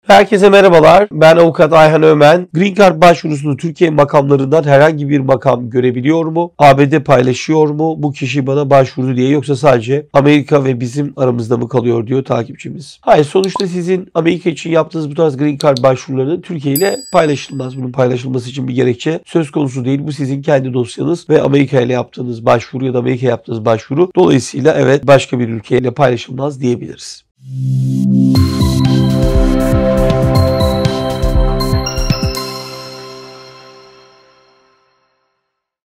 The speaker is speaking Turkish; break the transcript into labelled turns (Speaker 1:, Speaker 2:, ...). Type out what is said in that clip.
Speaker 1: Herkese merhabalar. Ben avukat Ayhan Ömen. Green Card başvurusunu Türkiye makamlarından herhangi bir makam görebiliyor mu? ABD paylaşıyor mu? Bu kişi bana başvurdu diye, yoksa sadece Amerika ve bizim aramızda mı kalıyor diyor takipçimiz. Hayır, sonuçta sizin Amerika için yaptığınız bu tarz Green Card başvuruları Türkiye ile paylaşılmaz. Bunun paylaşılması için bir gerekçe söz konusu değil. Bu sizin kendi dosyanız ve Amerika ile yaptığınız başvuru ya da Amerika yaptığınız başvuru. Dolayısıyla evet, başka bir ülkeyle paylaşılmaz diyebiliriz.